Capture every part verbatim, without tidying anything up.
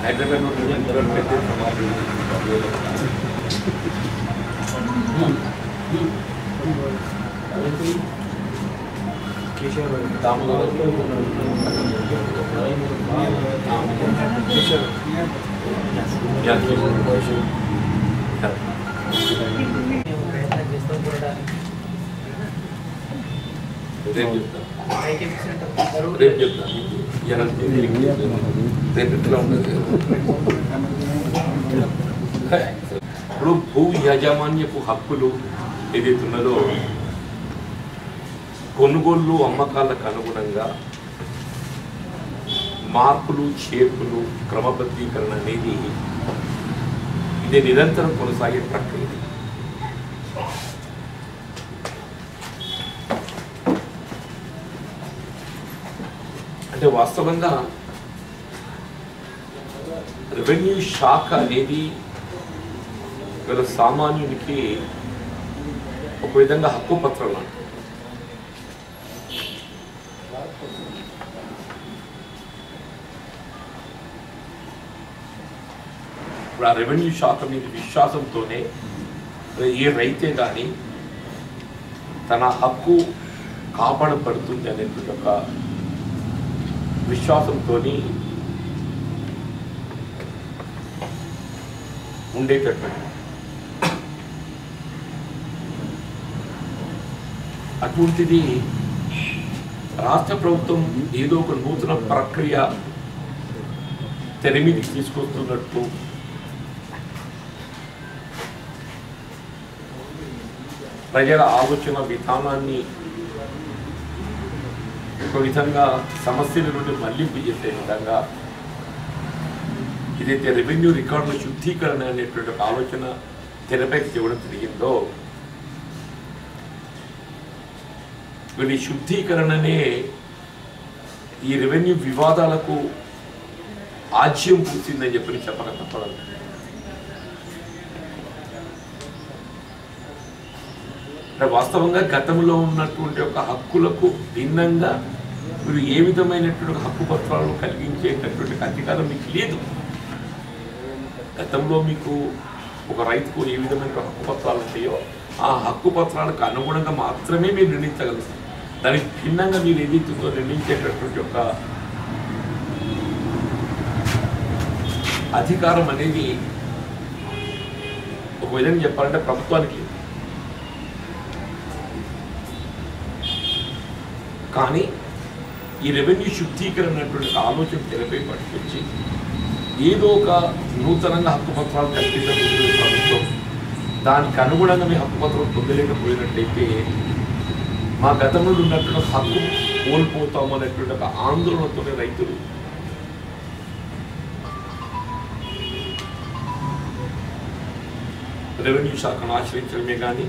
హైదరాబాద్ రేపు చెప్తాను రేపు చెప్తాను రేపు ఎట్లా ఉండదు. ఇప్పుడు భూ యాజమాన్యపు హక్కులు ఏదైతే ఉన్నదో కొనుగోళ్ళు అమ్మకాలకు అనుగుణంగా మార్పులు చేర్పులు క్రమబద్ధీకరణ అనేది ఇది నిరంతరం కొనసాగే ప్రక్రియ. అంటే వాస్తవంగా రెవెన్యూ శాఖ అనేది గల సామాన్యునికి ఒక విధంగా హక్కు పత్రం లాంటి. ఇప్పుడు ఆ రెవెన్యూ శాఖ మీద విశ్వాసంతోనే ఏ రైతే కానీ తన హక్కు కాపాడబడుతుంది అనేటువంటి ఒక విశ్వాసంతో ఉండేటటువంటి అటువంటిది రాష్ట్ర ప్రభుత్వం ఏదో ఒక నూతన ప్రక్రియ తెరమీదికి తీసుకొస్తున్నట్టు ప్రజల ఆలోచన విధానాన్ని ఒక విధంగా సమస్యల నుండి మళ్లింపు చేసే విధంగా ఏదైతే రెవెన్యూ రికార్డుల శుద్ధీకరణ అనేటువంటి ఒక ఆలోచన తెరపైకి ఇవ్వడం జరిగిందో వీళ్ళ శుద్ధీకరణనే ఈ రెవెన్యూ వివాదాలకు ఆజ్యం పూర్తిందని చెప్పి చెప్పక తప్పదు. వాస్తవంగా గతంలో ఉన్నటువంటి ఒక హక్కులకు భిన్నంగా మీరు ఏ విధమైనటువంటి హక్కు పత్రాలను కలిగించేటటువంటి అధికారం మీకు లేదు. గతంలో మీకు ఒక రైతుకు ఏ విధమైన హక్కు పత్రాలు ఉంటాయో ఆ హక్కు పత్రాలకు అనుగుణంగా మాత్రమే మీరు నిర్ణయించగలుగుతారు. దానికి భిన్నంగా మీరు ఏదైతుందో నిర్ణయించేటటువంటి ఒక అధికారం అనేది ఒక విధంగా చెప్పాలంటే ప్రభుత్వానికి లేదు. కానీ ఈ రెవెన్యూ శుద్ధీకరణ అటువంటి ఆలోచన తెరపై పట్టుకొచ్చి ఏదో ఒక నూతనంగా హక్కు పత్రాలు కల్పించబోతున్న ప్రభుత్వం దానికి అనుగుణంగా మీ హక్కు పత్రం పొందలేకపోయినట్టయితే మా గతంలో ఉన్నటువంటి హక్కు కోల్పోతాము అనేటువంటి ఒక ఆందోళనతోనే రైతులు రెవెన్యూ శాఖను ఆశ్రయించడమే కానీ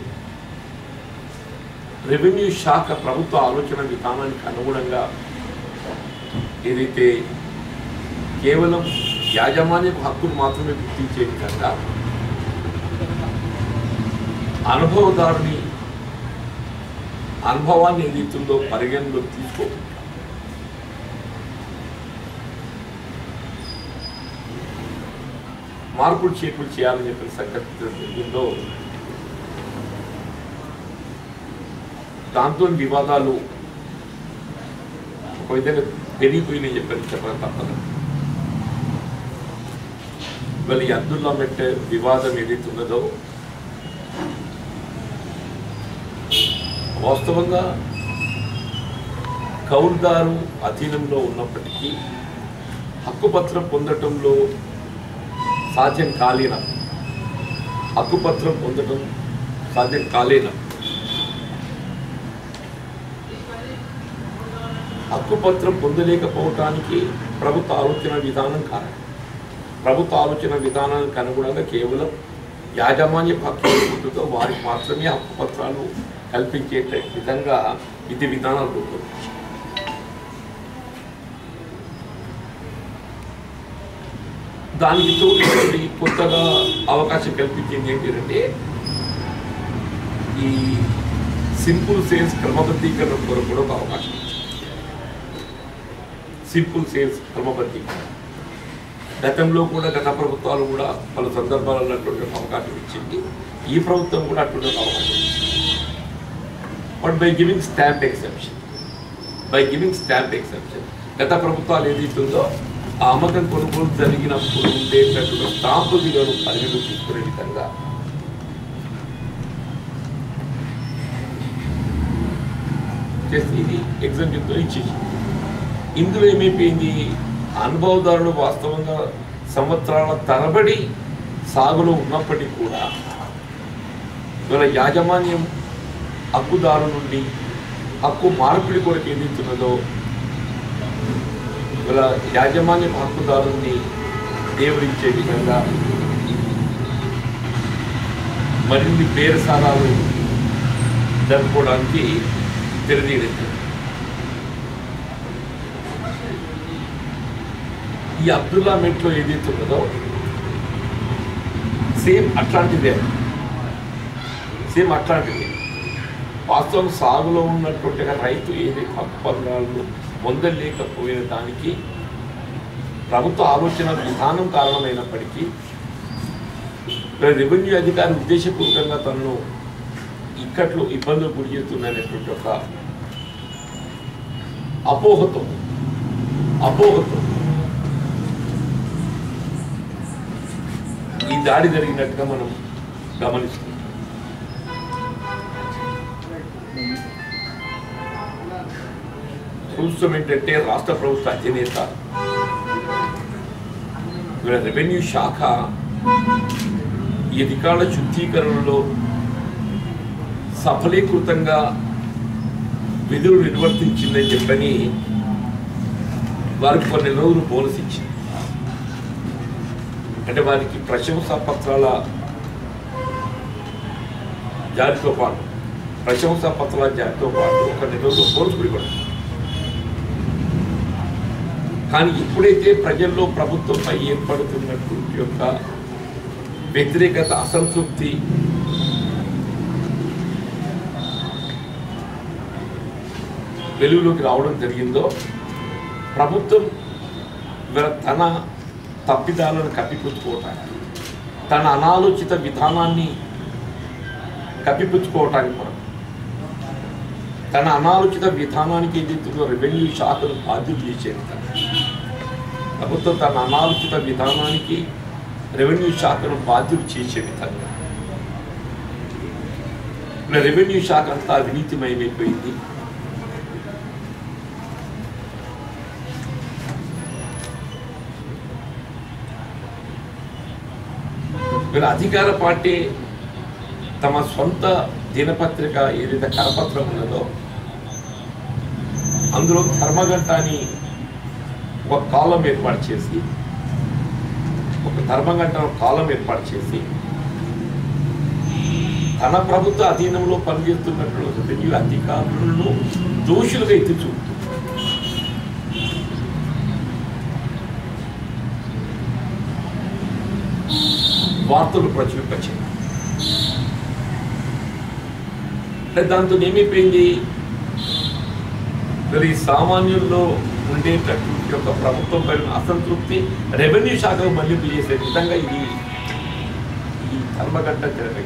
రెవెన్యూ శాఖ ప్రభుత్వ ఆలోచన విధానానికి అనుగుణంగా ఏదైతే కేవలం యాజమాన్యపు హక్కును మాత్రమే గుర్తించే విధంగా అనుభవదారుని అనుభవాన్ని ఏదైతుందో పరిగణలోకి తీసుకో మార్పులు చేర్పులు చేయాలని చెప్పిన సంకల్పించడంలో దాంతో వివాదాలు ఒక విధంగా పెరిగిపోయినాయి చెప్పని చెప్పడం తప్పదు. ఇవాళ ఈ అబ్దుల్లా మెట్ వివాదం ఏదైతే ఉన్నదో వాస్తవంగా కౌలుదారు అధీనంలో ఉన్నప్పటికీ హక్కుపత్రం పొందటంలో సాధ్యం కాలేన హక్కుపత్రం పొందటం సాధ్యం కాలేన హక్కుపత్రం పొందలేకపోవటానికి ప్రభుత్వ ఆలోచన విధానం కారణం. ప్రభుత్వ ఆలోచన విధానానికి అనుగుణంగా కేవలం యాజమాన్య హక్కు ఉంటుందో వారికి మాత్రమే హక్కుపత్రాలు కల్పించే విధంగా విధి విధానాలు రూపొందించారు. దానికి తోడు కొత్తగా అవకాశం కల్పించింది ఏంటంటే ఈ సింపుల్ సేల్స్ క్రమబద్ధీకరణ కొరకు కూడా ఒక అవకాశం. సింపుల్ సేల్స్ క్రమబద్ధీకరణ గతంలో కూడా గత ప్రభుత్వాలు కూడా పలు సందర్భాలలో అటువంటి అవకాశం ఇచ్చింది. ఈ ప్రభుత్వం కూడా అటువంటి అవకాశం ఇచ్చింది. But by giving stamp exception by giving stamp exception గత ప్రభుత్వాలు ఏదైతుందో ఆ అమ్మకం కొనుగోలు జరిగినప్పుడు ఉండేటటువంటి స్టాంపు విలువను పరిగణలో తీసుకునే విధంగా చేసి ఇది ఎగ్జాంపుల్తో ఇచ్చేసి ఇందులో ఏమైపోయింది, అనుభవదారులు వాస్తవంగా సంవత్సరాల తరబడి సాగులో ఉన్నప్పటికీ కూడా ఇవాళ యాజమాన్యం హక్కుదారు నుండి హక్కు మార్పిడి కొరకు ఏదైతున్నదో ఇవాళ యాజమాన్యం హక్కుదారుని దేవుడిచ్చే విధంగా మరిన్ని బేరసారాలు జరుపుకోవడానికి తెరదీయలేదు. ఈ అబ్దుల్లా మెట్లో ఏదైతే ఉన్నదో సేమ్ అట్లాంటిదే సేమ్ అట్లాంటిదే వాస్తవం సాగులో ఉన్నటువంటి రైతు ఏదైతే హక్కు పత్రాలను పొందలేకపోయిన దానికి ప్రభుత్వ ఆలోచన విధానం కారణమైనప్పటికీ రెవెన్యూ అధికారి ఉద్దేశపూర్వకంగా తనను ఇక్కట్లో ఇబ్బందులు గురి చేస్తున్నటువంటి ఒక అపోహతో అపోహతో ఈ దాడి జరిగినట్టుగా మనం గమనిస్తున్నాం. చూస్తాం ఏంటంటే రాష్ట్ర ప్రభుత్వ అధినేత రెవెన్యూ శాఖ ఈ అధికారుల శుద్ధీకరణలో సఫలీకృతంగా విధులు నిర్వర్తించిందని చెప్పని వారికి కొన్ని రోజులు బోనస్ ఇచ్చింది. అంటే వారికి ప్రశంసా పత్రాల జారీతో పాటు ప్రశంసా పత్రాల జారీతో పాటు ఒక నెల రోజులు బోనస్ కూడా. కానీ ఎప్పుడైతే ప్రజల్లో ప్రభుత్వంపై ఏర్పడుతున్నటువంటి యొక్క వ్యతిరేకత అసంతృప్తి వెలుగులోకి రావడం జరిగిందో ప్రభుత్వం తన తప్పిదాలను కప్పిపుచ్చుకోవటానికి తన అనాలోచిత విధానాన్ని కప్పిపుచ్చుకోవటానికి మనం తన అనాలోచిత విధానానికి ఏదైతుందో రెవెన్యూ శాఖను బాధ్యత చేసే విధంగా ప్రభుత్వం తన అనాలోచిత విధానానికి రెవెన్యూ శాఖను బాధ్యత చేసే విధంగా రెవెన్యూ శాఖ అంతా అవినీతిమయమైపోయింది. వీళ్ళ అధికార పార్టీ తమ సొంత దినపత్రిక ఏదైతే కరపత్రం ఉన్నదో అందులో ధర్మగంట అని ఒక కాలం ఏర్పాటు చేసి ఒక ధర్మగంట కాలం ఏర్పాటు చేసి తన ప్రభుత్వ అధీనంలో పనిచేస్తున్నటువంటి రెవెన్యూ అధికారులను దోషులుగా ఎత్తి చూపుతుంది. వార్తలు ప్రచురింపచేయాలి. దాంతో ఏమైపోయింది, మరి సామాన్యుల్లో ఉండేటటువంటి యొక్క ప్రభుత్వం పైన అసంతృప్తి రెవెన్యూ శాఖకు మళ్లింపు చేసే విధంగా ఇది ఈ ధర్మగంట తెరపై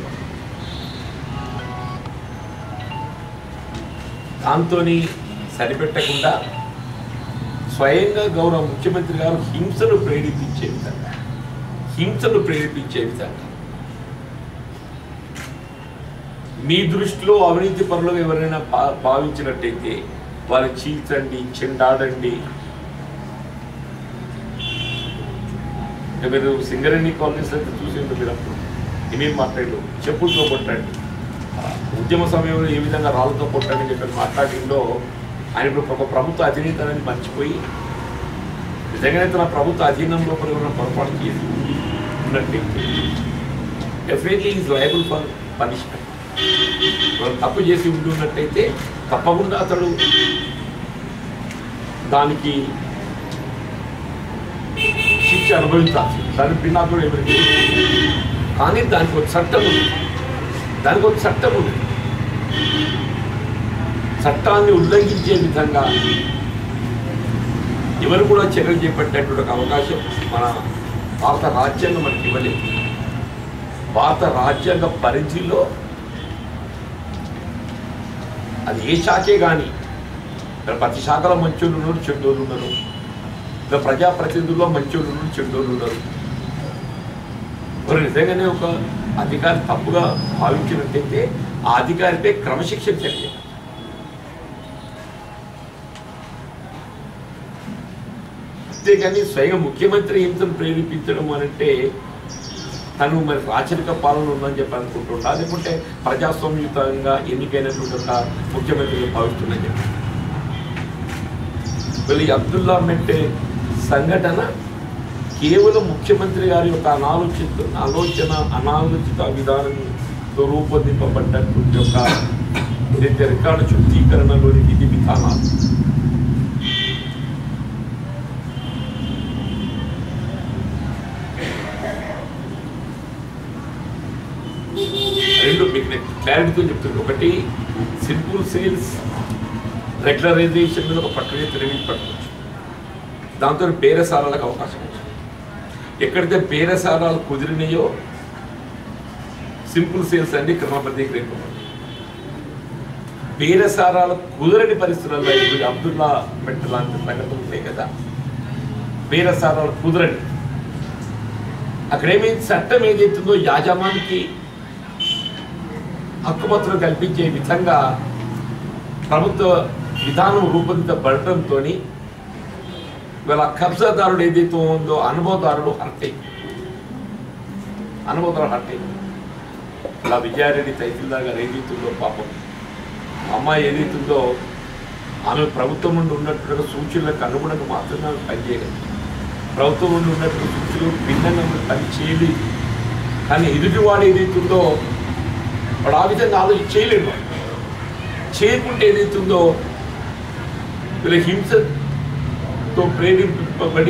దాంతో సరిపెట్టకుండా స్వయంగా గౌరవ ముఖ్యమంత్రి గారు హింసను ప్రేరేపించే విధంగా హింసను ప్రేరేపించే విధంగా మీ దృష్టిలో అవినీతి పరులుగా ఎవరైనా భావించినట్టయితే వారిని చీల్చండి, చెండాడండి. మీరు సింగరేణి కాలనీస్ అయితే చూసిండు, మీరు అప్పుడు ఏమేమి మాట్లాడు చెప్పులతో కొట్టండి, ఉద్యమ సమయంలో ఏ విధంగా రాళ్ళతో కొట్టండి అని చెప్పి మాట్లాడిందో ఆయన ఇప్పుడు ఒక ప్రభుత్వ అధినేత అనేది మర్చిపోయి నిజంగానే తన ప్రభుత్వ అధీనంలో ఉన్న పొరపాటు చేసి ఉన్నట్టయితే definitely is liable for punishment. తప్పు చేసి ఉంటున్నట్టయితే తప్పకుండా అతడు దానికి శిక్ష అనుభవించాల్సి దాని పిన్నాకుడు ఎవరికి. కానీ దానికి ఒక చట్టం ఉంది, దానికి ఒక చట్టం ఉంది. చట్టాన్ని ఉల్లంఘించే విధంగా ఎవరు కూడా చర్యలు చేపట్టేటువంటి అవకాశం మన భారత రాజ్యాంగం మనకి ఇవ్వలేదు. భారత రాజ్యాంగ పరిధిలో అది ఏ శాఖే కానీ ప్రతి శాఖలో మంచోళ్ళు ఉన్నారు, చెడ్డోళ్ళు ఉన్నారు. ఇలా ప్రజాప్రతినిధుల్లో మంచోళ్ళు ఉన్నారు, చెడ్డోళ్ళు ఉన్నారు. మరి నిజంగానే ఒక అధికారి తప్పుగా భావించినట్టయితే ఆ అధికారిపై క్రమశిక్షణ చర్య. అంతేగాని స్వయంగా ముఖ్యమంత్రి హింసను ప్రేరేపించడం అనంటే తను మరి రాచరిక పాలన ఉందని చెప్పి అనుకుంటుంటా, లేకుంటే ప్రజాస్వామ్యుతంగా ఎన్నికైనటువంటి ఒక ముఖ్యమంత్రిగా భావిస్తుందని చెప్పి. వీళ్ళు అబ్దుల్లా మెట్టే సంఘటన కేవలం ముఖ్యమంత్రి గారి యొక్క అనాలోచిత ఆలోచన అనాలోచిత విధానంతో రూపొందింపబడ్డటువంటి యొక్క ఏదైతే రికార్డు శుద్ధీకరణలోని విధి విధానాలు రెండు మీకు నేను క్లారిటీతో చెప్తున్నాను. ఒకటి సింపుల్ సేల్స్ రెగ్యులరైజేషన్ మీద ఒక ప్రక్రియ తెలివి పట్టుకోవచ్చు. దాంతో బేరసారాలకు అవకాశం ఉంది. ఎక్కడైతే బేరసారాలు కుదిరినాయో సింపుల్ సేల్స్ అన్ని క్రమబద్ధీకరింపబడి, బేరసారాలు కుదరని పరిస్థితుల్లో ఇప్పుడు అబ్దుల్లా మెట్ట లాంటి సంఘటనలు ఉంటాయి కదా, బేరసారాలు కుదరని అక్కడేమైంది, చట్టం ఏదైతుందో యాజమానికి హక్కుపత్రం కల్పించే విధంగా ప్రభుత్వ విధానం రూపొందించబడటంతో ఇవాళ కబ్జాదారుడు ఏదైతే ఉందో అనుభవదారుడు హర్ట్ అయింది, అనుభవదారుడు హర్ట్ అయింది. ఇలా విజయారెడ్డి తహసీల్దార్ గారు ఏదైతుందో పాపం అమ్మాయి ఏదైతుందో ఆమె ప్రభుత్వం నుండి ఉన్నట్టుగా సూచనలకు అనుగుణంగా మాత్రమే ఆమె పనిచేయగలదు. ప్రభుత్వం నుండి ఉన్నటువంటి సూచనలు భిన్నంగా పని చేయలేదు. కానీ ఎదుటివాడు ఏదైతుందో వాడు ఆ విధంగా ఆలోచన చేయలేడు. చేయకుంటే ఏదైతుందో వీళ్ళ హింసతో ప్రేరేపింపబడి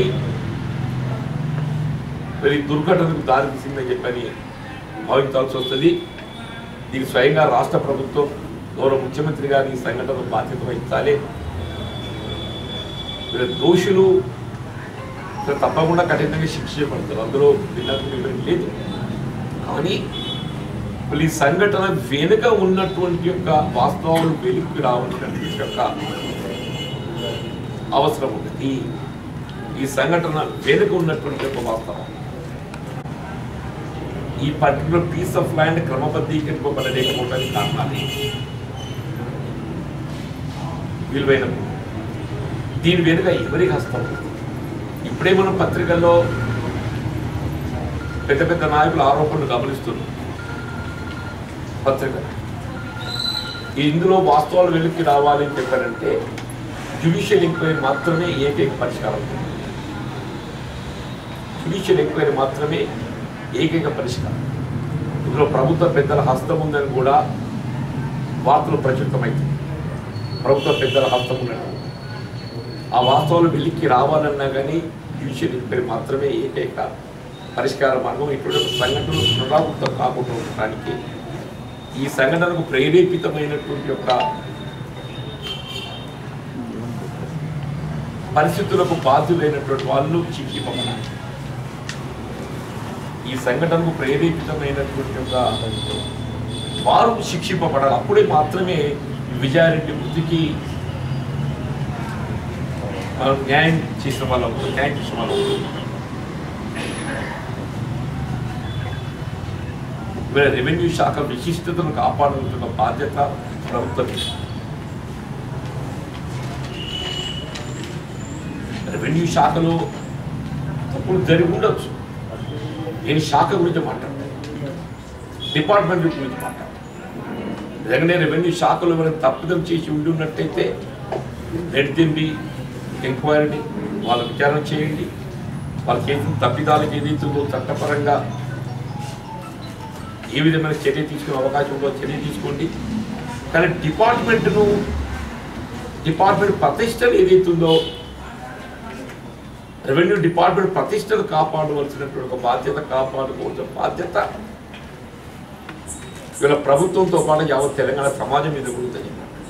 మరి దుర్ఘటనకు దారితీసిందని చెప్పని భావించాల్సి వస్తుంది. దీనికి స్వయంగా రాష్ట్ర ప్రభుత్వం గౌరవ ముఖ్యమంత్రి గారి ఈ సంఘటన బాధ్యత వహించాలి. వీళ్ళ దోషులు తప్పకుండా కఠినంగా శిక్షించబడతారు, అందులో భిన్నం లేదు. కానీ ఈ సంఘటన వెనుక ఉన్నటువంటి యొక్క వాస్తవాలు వెలుగుకి రావాల్సినటువంటి యొక్క అవసరం ఉంది. ఈ సంఘటన వెనుక ఉన్నటువంటి యొక్క వాస్తవం ఈ పర్టికులర్ పీస్ ఆఫ్ ల్యాండ్ క్రమబద్ధీకరింపబడలేకపోవడానికి కారణాలు విలువైన దీని వెనుక ఎవరికి హస్తం? ఇప్పుడే మనం పత్రికల్లో పెద్ద పెద్ద నాయకుల ఆరోపణలు గమనిస్తున్నాం. పత్రిక ఇందులో వాస్తవాలు వెలుగుకి రావాలి అని చెప్పారంటే జ్యుడిషియల్ ఎంక్వైరీ మాత్రమే ఏకైక పరిష్కారం. జ్యుడిషియల్ ఎంక్వైరీ మాత్రమే ఏకైక పరిష్కారం. ఇందులో ప్రభుత్వ పెద్దల హస్తం ఉందని కూడా వార్తలు ప్రచురితమైంది. ప్రభుత్వ పెద్దల హస్తం ఉన్నట్టు ఆ వాస్తవాలు వెలికి రావాలన్నా కానీ జ్యుడిషియల్ ఎంక్వైరీ మాత్రమే ఏకైక పరిష్కార మార్గం. ఇటువంటి సంఘటనలు పునరావృతం కాకుండా ఉండటానికి ఈ సంఘటనకు ప్రేరేపితమైనటువంటి యొక్క పరిస్థితులకు బాధ్యులైనటువంటి వాళ్ళు శిక్షింపబడాలి. ఈ సంఘటనకు ప్రేరేపితమైనటువంటి యొక్క వారు శిక్షింపబడాలి. అప్పుడే మాత్రమే విజయారెడ్డి మృతికి మనం న్యాయం చేసిన వాళ్ళం న్యాయం చేసిన వాళ్ళం రెవెన్యూ శాఖ విశిష్టతను కాపాడాల్సిన బాధ్యత ప్రభుత్వం. రెవెన్యూ శాఖలో తప్పులు జరిగి ఉండొచ్చు. నేను శాఖ గురించి మాట్లాడతాను, డిపార్ట్మెంట్ గురించి మాట్లాడతాను. నిజంగానే రెవెన్యూ శాఖలో మనం తప్పిదం చేసి ఉండి ఉన్నట్టయితే రెడ్డింది ఎంక్వైరీ వాళ్ళ విచారణ చేయండి. వాళ్ళ చేసిన తప్పిదాలకు ఏదైతుందో చట్టపరంగా ఏ విధమైన చర్య తీసుకునే అవకాశం ఉందో చర్య తీసుకోండి. కానీ డిపార్ట్మెంట్ను డిపార్ట్మెంట్ ప్రతిష్టను ఏదైతుందో రెవెన్యూ డిపార్ట్మెంట్ ప్రతిష్టను కాపాడవలసినటువంటి ఒక బాధ్యత కాపాడుకోవాల్సిన బాధ్యత వీళ్ళ ప్రభుత్వంతో పాటు యావత్ తెలంగాణ సమాజం మీద కూడా ఉంటుంది.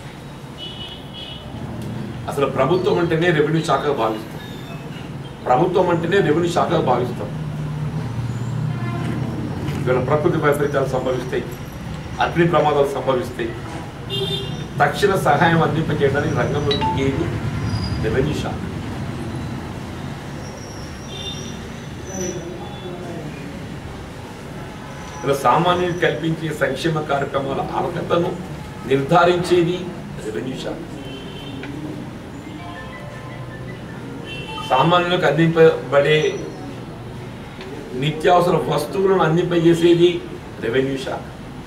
అసలు ప్రభుత్వం అంటేనే రెవెన్యూ శాఖగా భావిస్తాం. ప్రభుత్వం అంటేనే రెవెన్యూ శాఖగా భావిస్తాం. ఇవాళ ప్రకృతి వైపరీత్యాలు సంభవిస్తాయి, అగ్ని ప్రమాదాలు సంభవిస్తాయి. తక్షణ సహాయం అందింపజేయడానికి రంగంలో దిగేది రెవెన్యూ శాఖ. ఇలా సామాన్యులు కల్పించే సంక్షేమ కార్యక్రమాల అర్హతను నిర్ధారించేది రెవెన్యూ శాఖ. సామాన్యులకు అందింపబడే నిత్యావసర వస్తువులను అందింపజేసేది రెవెన్యూ శాఖ.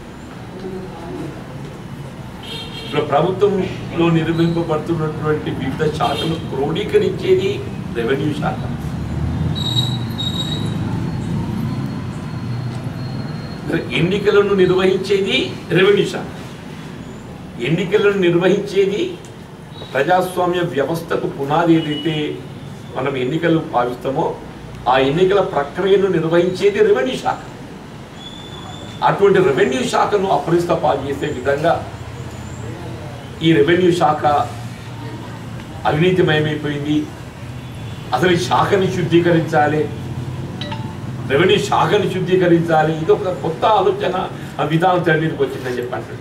ఇప్పుడు ప్రభుత్వంలో నిర్వహింపబడుతున్నటువంటి వివిధ శాఖలు క్రోడీకరించేది రెవెన్యూ శాఖ. ఎన్నికలను నిర్వహించేది రెవెన్యూ శాఖ. ఎన్నికలను నిర్వహించేది ప్రజాస్వామ్య వ్యవస్థకు పునాది ఏదైతే మనం ఎన్నికలు భావిస్తామో ఆ ఎన్నికల ప్రక్రియను నిర్వహించేది రెవెన్యూ శాఖ. అటువంటి రెవెన్యూ శాఖను అప్రదిష్ట పాలు చేసే విధంగా ఈ రెవెన్యూ శాఖ అవినీతిమయమైపోయింది. అసలు ఈ శాఖని శుద్ధీకరించాలి, రెవెన్యూ శాఖని శుద్ధీకరించాలి. ఇది ఒక కొత్త ఆలోచన విధానం తెర మీదకి వచ్చిందని చెప్పండి.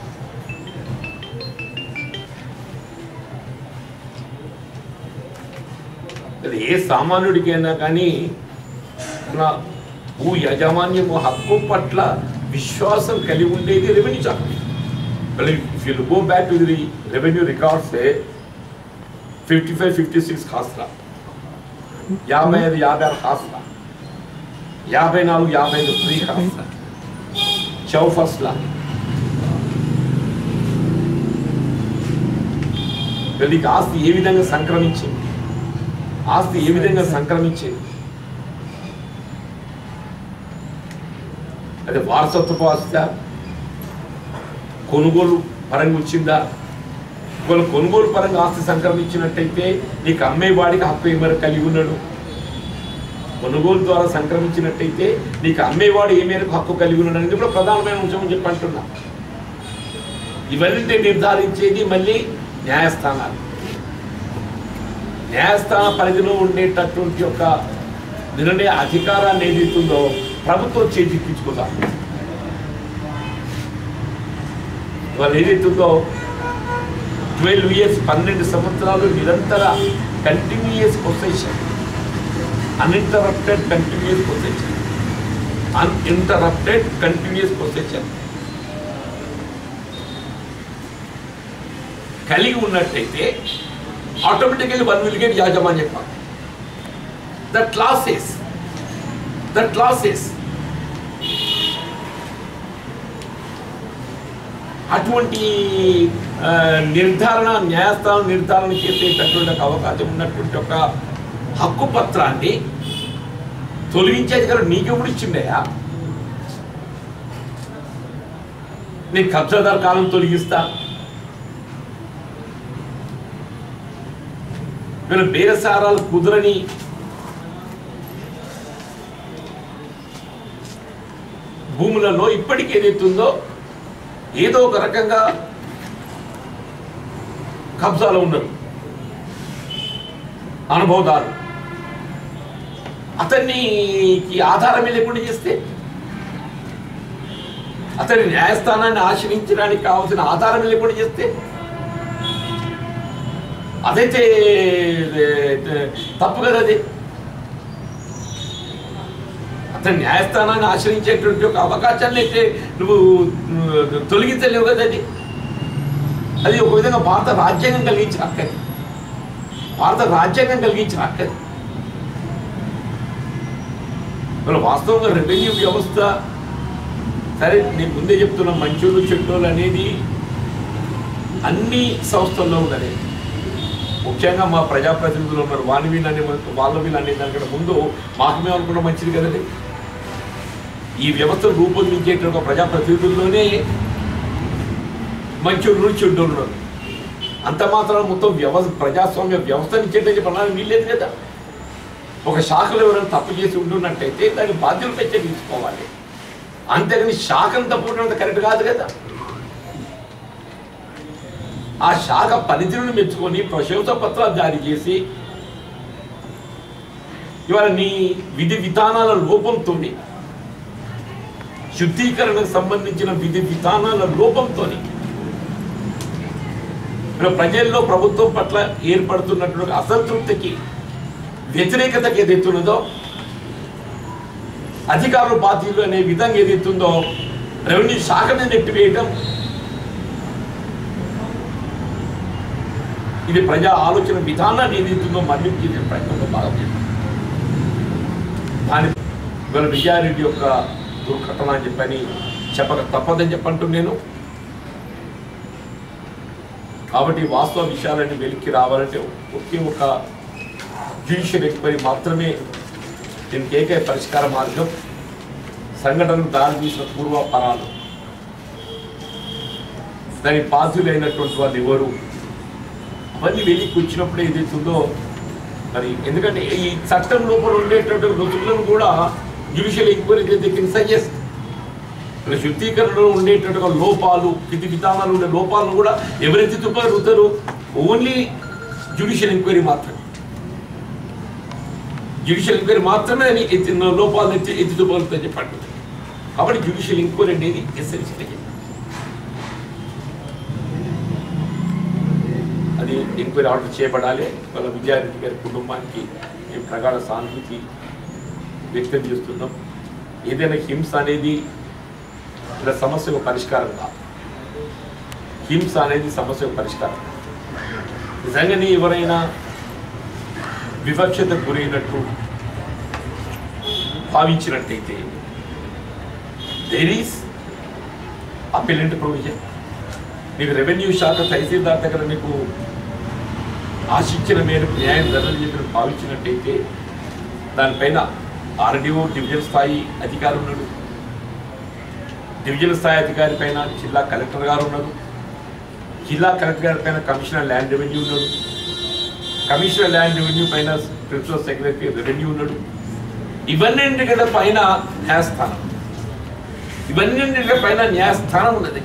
ఏ సామాన్యుడికైనా కానీ మన భూ యాజమాన్యము హక్కు పట్ల విశ్వాసం కలిగి ఉండేది రెవెన్యూ శాఖ. If you go back to the revenue records, say fifty-five, fifty-six khasla, యాభై ఐదు యాభై ఆరు ఖాస్లా, యాభై నాలుగు యాభై ఐదు ఫ్రీ ఖాస్లా, చౌఫస్లా. వీళ్ళకి ఆస్తి ఏ విధంగా సంక్రమించింది, ఆస్తి ఏ విధంగా సంక్రమించింది, అదే వారసత్వపు ఆస్తి, కొనుగోలు పరంగా వచ్చిందా? ఒకవేళ కొనుగోలు పరంగా ఆస్తి సంక్రమించినట్టయితే నీకు అమ్మేవాడికి హక్కు ఏమైనా కలిగి ఉన్నాడు. కొనుగోలు ద్వారా సంక్రమించినట్టయితే నీకు అమ్మేవాడు ఏ మేరకు హక్కు కలిగి ఉన్నాడు అనేది కూడా ప్రధానమైన అంశం అని చెప్పి అంటున్నా. ఇవన్నీ నిర్ధారించేది మళ్ళీ న్యాయస్థానాలు. న్యాయస్థాన పరిధిలో ఉండేటటువంటి యొక్క నిర్ణయ అధికారాన్ని ఏదైతుందో ప్రభుత్వం చేజిక్కించుకుందాం. వాళ్ళు ఏదైతుందో ట్వెల్వ్ ఇయర్స్ పన్నెండు సంవత్సరాలు నిరంతర continuous possession, uninterrupted continuous possession, uninterrupted continuous possession కలిగి ఉన్నట్టయితే ఆటోమేటికల్లీ వన్ విల్ గెట్ యాజమాన్యం. దట్ లాసెస్ దట్ లాసెస్ అటువంటి నిర్ధారణ న్యాయస్థానం నిర్ధారణ చేసేటటువంటి అవకాశం ఉన్నటువంటి ఒక హక్కు పత్రాన్ని తొలగించేది కదా నీకెప్పుడు ఇచ్చిండయా? నీ కబ్జాదారు కాలం తొలగిస్తా, వీళ్ళు బేరసారాలు కుదరని భూములలో ఇప్పటికీ ఏదైతుందో ఏదో ఒక రకంగా కబ్జాలో ఉన్నారు అనుభవదారు. అతనికి ఆధారమే లేకుండా చేస్తే, అతని న్యాయస్థానాన్ని ఆశ్రయించడానికి కావాల్సిన ఆధారం లేకుండా చేస్తే అదైతే తప్పు కదా. అది అతని న్యాయస్థానాన్ని ఆశ్రయించేటువంటి ఒక అవకాశాన్ని అయితే నువ్వు తొలగించలేవు కదా. అది అది ఒక విధంగా భారత రాజ్యాంగం కలిగించిన హక్కది, భారత రాజ్యాంగం కలిగించిన హక్కది. మరి వాస్తవంగా రెవెన్యూ వ్యవస్థ సరే నేను ముందే చెప్తున్నా, మంచోళ్ళు చెడ్డోళ్ళు అనేది అన్ని సంస్థల్లో ఉన్నది. ముఖ్యంగా మా ప్రజాప్రతినిధులు ఉన్నారు, వాళ్ళు వీళ్ళు అనే వాళ్ళ వీళ్ళు అనే దానికంటే ముందు మాకు మేము అనుకున్న మంచిది కదండి. ఈ వ్యవస్థను రూపొందించేట ఒక ప్రజాప్రతినిధుల్లోనే మంచోళ్ళు చెడ్డోళ్ళు ఉన్నారు. అంత మాత్రం మొత్తం వ్యవస్థ ప్రజాస్వామ్య వ్యవస్థ ఇచ్చేటది చెప్పడానికి వీల్లేదు కదా. ఒక శాఖలో ఎవరైనా తప్పు చేసి ఉంటున్నట్టయితే దానికి బాధ్యతలు పెంచే తీసుకోవాలి, అంతేగాని శాఖను తప్పుకుంటున్నంత కరెక్ట్ కాదు కదా. ఆ శాఖ పనితీరును మెచ్చుకొని ప్రశంసా పత్రాలు జారీ చేసి ఇవాళ నీ విధి విధానాల లోపంతో శుద్ధీకరణకు సంబంధించిన విధి విధానాల లోపంతో ప్రజల్లో ప్రభుత్వం పట్ల ఏర్పడుతున్నటువంటి అసంతృప్తికి వ్యతిరేకతకి ఏదైతున్నదో అధికారుల బాధ్యతలు అనే విధంగా ఏదైతుందో రెవెన్యూ శాఖను నెట్టివేయటం ఇది ప్రజా ఆలోచన విధానాన్ని ఏదైతుందో మళ్లింపు చేసే ప్రయత్నంలో భాగం. దాని ఇవాళ విజయారెడ్డి యొక్క దుర్ఘటన అని చెప్పని చెప్పక తప్పదని చెప్పంటూ నేను. కాబట్టి వాస్తవ విషయాలన్నీ వెలికి రావాలంటే ఒకే ఒక జ్యుడిషియల్ ఎంక్వైరీ మాత్రమే దీనికి ఏకైక పరిష్కార మార్గం. సంఘటనకు దారి తీసిన పూర్వాపరాలు, దాని బాధ్యులైనటువంటి వాళ్ళు ఎవరు, అవన్నీ వెలికి వచ్చినప్పుడు ఏదైతుందో మరి ఎందుకంటే ఈ చట్టం లోపల ఉండేటువంటి రుజువులను కూడా జ్యుడిషియల్ ఎంక్వైరీ దగ్గర సజెస్ట్ శుద్ధీకరణలో ఉండేటట్టుగా లోపాలు విధి విధానాలు ఉండే లోపాలను కూడా ఎవరైతే తుపారుతారు ఓన్లీ జ్యుడిషియల్ ఎంక్వైరీ మాత్రమే జ్యుడిషియల్ ఎంక్వైరీ మాత్రమే అని ఎత్తి లోపాలను ఎత్తి ఎత్తి తుపారుతుందని చెప్పండి. కాబట్టి జ్యుడిషియల్ ఎంక్వైరీ అనేది ఎసెన్షియల్. అది ఎంక్వైరీ ఆర్డర్ చేయబడాలి. వాళ్ళ విజయారెడ్డి గారి కుటుంబానికి మేము ప్రగాఢ సానుభూతి వ్యక్తం చేస్తున్నాం. ఏదైనా హింస అనేది ఇలా సమస్యకు పరిష్కారం కాదు. హింస అనేది సమస్యకు పరిష్కారం. నిజంగానే ఎవరైనా వివక్షతకు గురైనట్టు భావించినట్టయితే దేర్ ఈస్ అపెలెంట్ ప్రొవిజన్. నీకు రెవెన్యూ శాఖ తహసీల్దార్ దగ్గర నీకు ఆశించిన మేరకు న్యాయం జరగని చెప్పి భావించినట్టయితే దానిపైన ఆర్డీఓ డివిజన్ స్థాయి అధికారి ఉన్నాడు, డివిజన్ స్థాయి అధికారి పైన జిల్లా కలెక్టర్ గారు ఉన్నారు, జిల్లా కలెక్టర్ గారి పైన కమిషనర్ ల్యాండ్ రెవెన్యూ ఉన్నాడు, కమిషనర్ ల్యాండ్ రెవెన్యూ పైన ప్రిన్సిపల్ సెక్రటరీ రెవెన్యూ ఉన్నాడు. ఇవన్నింటికంటే పైన న్యాయస్థానం, ఇవన్నింటికంటే పైన న్యాయస్థానం ఉన్నది.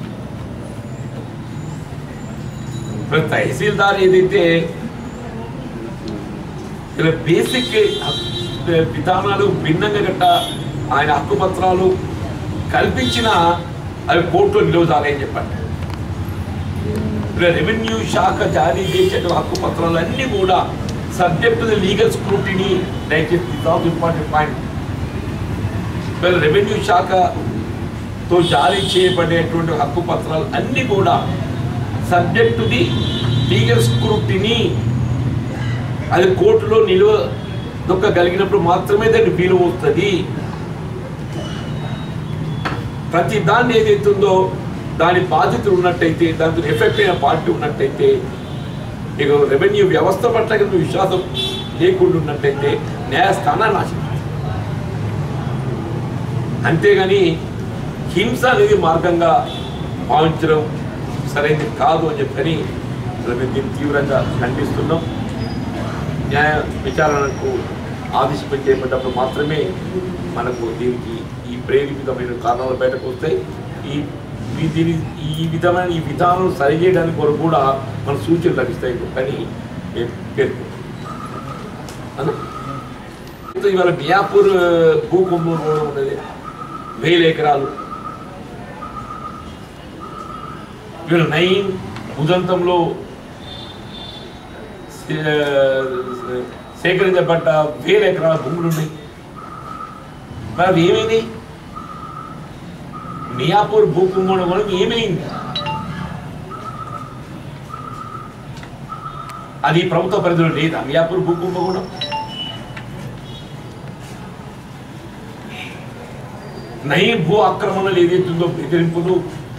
ఇప్పుడు తహసీల్దార్ ఏదైతే ఇలా బేసిక్ విధానాలు భిన్నంగా గట్ట ఆయన హక్కుపత్రాలు కల్పించిన అవి కోర్టులో నిలవదాలని చెప్పండి. రెవెన్యూ శాఖ జారీ చేసే హక్కుపత్రాలు అన్నీ కూడా subject to the legal scrutiny. దయచేసి ఇంపార్టెంట్ పాయింట్. రెవెన్యూ శాఖతో జారీ చేయబడేటువంటి హక్కుపత్రాలు అన్నీ కూడా subject to the legal scrutiny. అది కోర్టులో నిలువ దొక్కగలిగినప్పుడు మాత్రమే దాన్ని విలువ వస్తుంది. ప్రతి దాన్ని ఏదైతుందో దాని బాధ్యతలు ఉన్నట్టయితే, దాంతో ఎఫెక్ట్ అయిన పార్టీ ఉన్నట్టయితే, ఇక రెవెన్యూ వ్యవస్థ పట్ల విశ్వాసం లేకుండా ఉన్నట్టయితే న్యాయస్థానాన్ని నాశనం. అంతేగాని హింస అనేది మార్గంగా భావించడం సరైనది కాదు అని చెప్పని మేము దీన్ని తీవ్రంగా ఖండిస్తున్నాం. న్యాయ విచారణకు ఆదేశం చేయబడ్డప్పుడు మాత్రమే మనకు దీనికి ఈ ప్రేరేపితమైన కారణాలు బయటకు వస్తాయి. ఈ దీని ఈ విధమైన ఈ విధానం సరిచేయడానికి కొరకు కూడా మన సూచనలు లభిస్తాయి అని పేర్కొంటాం. ఇవాళ మియాపూర్ భూకుంభం కూడా ఉన్నది, వేల ఎకరాలు. ఇవాళ నైన్ ఉదంతంలో సేకరించబడ్డ వేల ఎకరాల భూములు ఉన్నాయి. మరి అవి ఏమైంది? మియాపూర్ భూకుంభం వల్ల ఏమైంది? అది ప్రభుత్వ పరిధిలో లేదా మియాపూర్ భూకుంభం? నై భూ ఆక్రమణలు ఏదైతుందో బెదిరింపులు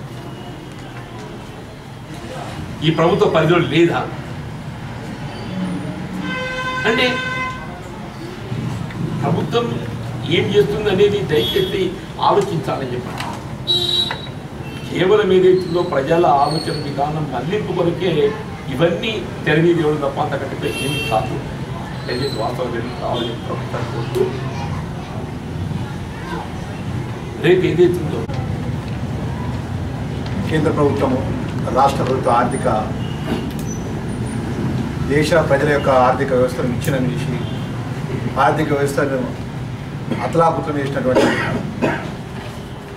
ఈ ప్రభుత్వ పరిధిలో లేదా అంటే ప్రభుత్వం ఏం చేస్తుంది అనేది దయచేసి ఆలోచించాలని చెప్పండి. కేవలం ఏదైతుందో ప్రజల ఆలోచన విధానం మళ్లింపు కొరకే ఇవన్నీ తెరవీ దేవుడు తప్ప అంతకంటే ఏమి కాదు. దయచేసి వాస్తవం వెళ్ళి కావాలని ప్రభుత్వం కోరుతూ రేపు ఏదైతుందో కేంద్ర ప్రభుత్వము రాష్ట్ర ప్రభుత్వ ఆర్థిక దేశ ప్రజల యొక్క ఆర్థిక వ్యవస్థను విచ్ఛిన్నం చేసి ఆర్థిక వ్యవస్థను అతలాకుతలం చేసినటువంటి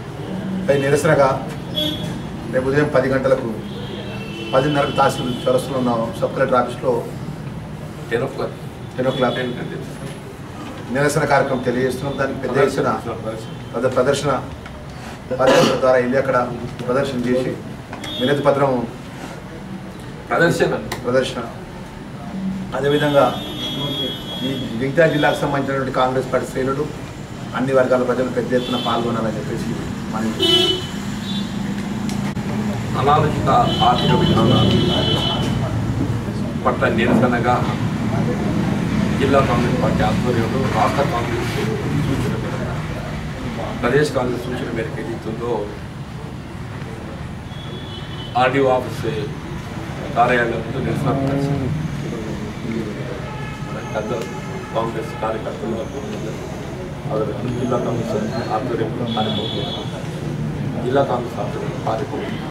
పై నిరసనగా రేపు ఉదయం పది గంటలకు పదిన్నరకు తహసీల్ చౌరస్తాలో ఉన్న సబ్ కలెక్టర్ ఆఫీస్లో ten o'clock ten o'clock నిరసన కార్యక్రమం తెలియజేస్తున్నాం. దానికి పెద్ద ఎత్తున పెద్ద ప్రదర్శన పాదయాత్ర ద్వారా వెళ్ళి అక్కడ ప్రదర్శన చేసి వినతి పత్రం ప్రదర్శన ప్రదర్శన అదేవిధంగా ఈ జగిత్యాల జిల్లాకు సంబంధించినటువంటి కాంగ్రెస్ పార్టీ శ్రేణులు అన్ని వర్గాల ప్రజలు పెద్ద ఎత్తున పాల్గొనాలని చెప్పేసి మనం అనాలోచిత ఆర్థిక విధానాలు పట్ల నిరసనగా జిల్లా కాంగ్రెస్ పార్టీ ఆధ్వర్యంలో రాష్ట్ర కాంగ్రెస్ సూచన మేరకు ప్రదేశ్ కాంగ్రెస్ సూచన మేరకు ఏదైతుందో ఆర్డీఓ ఆఫీస్ కార్యాలయం ముందు నిరసన ప్రదర్శన పెద్ద కాంగ్రెస్ కార్యకర్తలు జిల్లా కాంగ్రెస్ ఆధ్వర్యంలో కార్యక్రమం జిల్లా కాంగ్రెస్ ఆధ్వర్యంలో కార్యక్రమం